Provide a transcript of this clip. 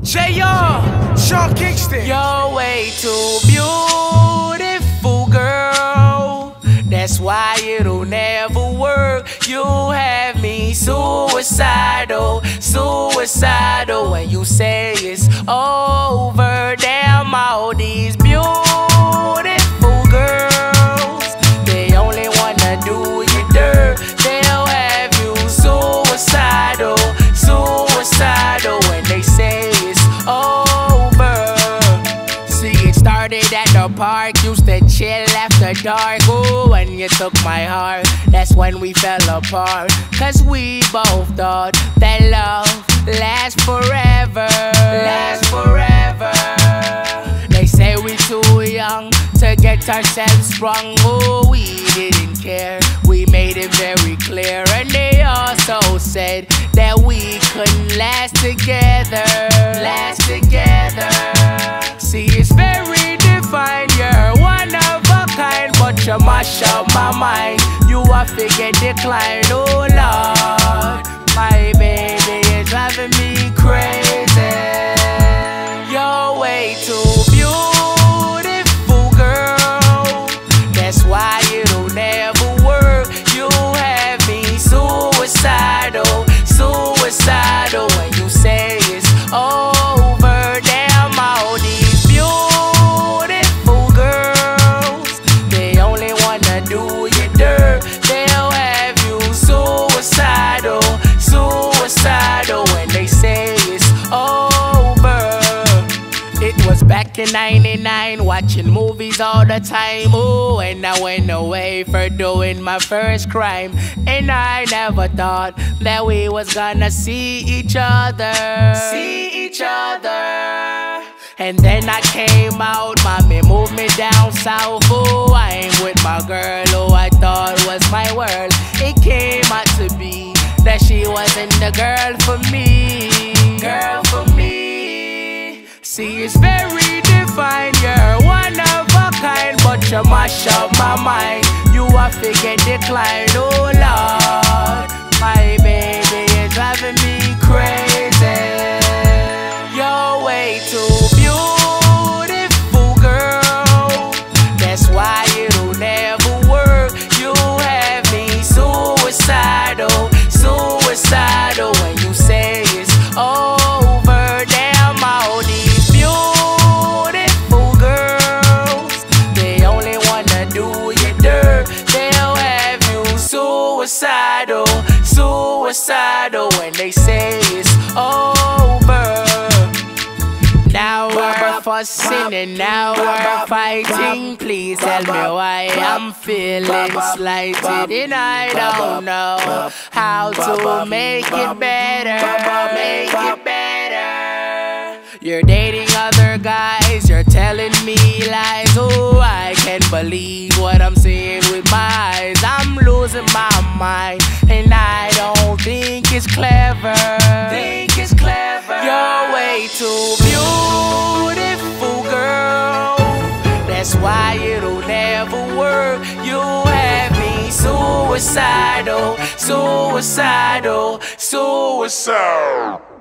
JR, Sean Kingston. You're way too beautiful, girl. That's why it'll never work. You have me suicidal, suicidal. When you say it's over, damn all these beautiful girls, they only wanna do you dirt. They'll have you suicidal, suicidal. When they say it's over. See, it started at the park, used to chill after dark. Ooh, when you took my heart, that's when we fell apart. Cause we both thought that love lasts forever, lasts forever. They say we too young to get ourselves sprung. Oh, we didn't care, we made it very clear. And they also said that we couldn't last together, last together. See, it's very defined, you're one of a kind, but you mash up my mind. You a figure decline, oh Lord. My baby is driving me crazy. You're way too beautiful, girl. That's why it'll never work. You have me suicidal, suicidal. When you say it's over, damn all these beautiful girls, they only wanna do you dirt. They'll have you suicidal, suicidal. When they say it's over. It was back in '99, watching movies all the time. Oh, and I went away for doing my first crime. And I never thought that we was gonna see each other, see each other. And then I came out, mommy moved me down south. Oh, I ain't with my girl who I thought was my world. It came out to be that she wasn't the girl for me, girl for me. See, it's very defined, you're one of a kind, but you mash up my mind. You a figure decline, oh Lord. My baby is driving me crazy. You're way too beautiful, girl. That's why it'll never work. You have me suicidal, suicidal. When you say it's over, damn all these beautiful girls, they only wanna do you dirt. They'll have you suicidal, suicidal. When they say it's over. Now we're fussing and now we're fighting. Please tell me why I'm feeling slighted, and I don't know how to make it better, make it better. You're dating other guys, you're telling me lies. Oh, I can't believe what I'm seeing with my eyes. I'm losing my mind, and I don't think it's clever. Think it's clever. You're way too beautiful, girl. That's why it'll never work. You have me suicidal, suicidal, suicidal.